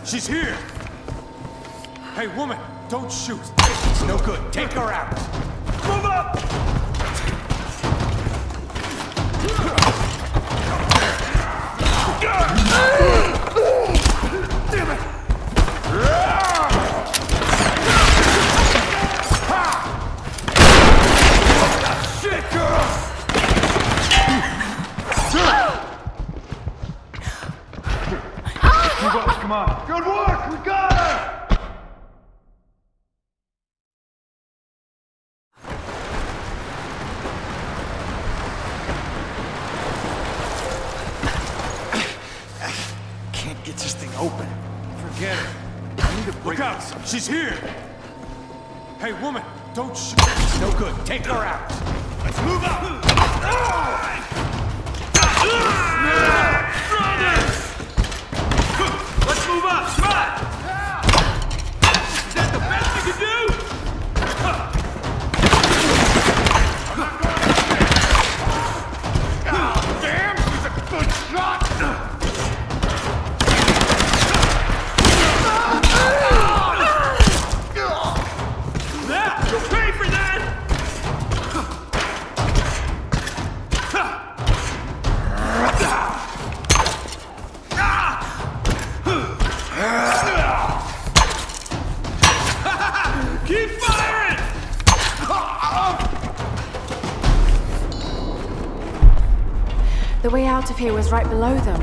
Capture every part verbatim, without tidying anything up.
She's here! Hey, woman, don't shoot. It's no good. Take her out. Move up! Damn it! Shit, girl! Move up, come on. Good work! We got her! Can't get this thing open. Forget it. I need to break. Look out! She's here! Hey, woman, don't shoot. It's no good. Take her out. Let's move up! Let's move up! Come on! Is that the best you can do? I'm not going to quit. Oh, damn! She's a good shot! Now, you'll pay for that! Keep firing! The way out of here was right below them.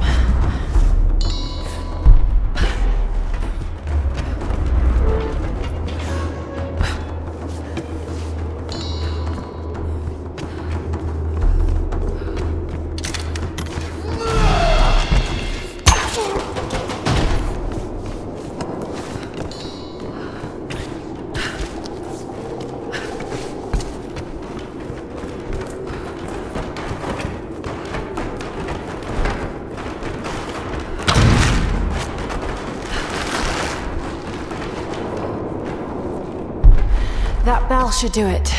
That bell should do it.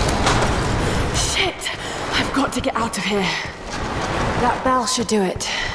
To get out of here. That bell should do it.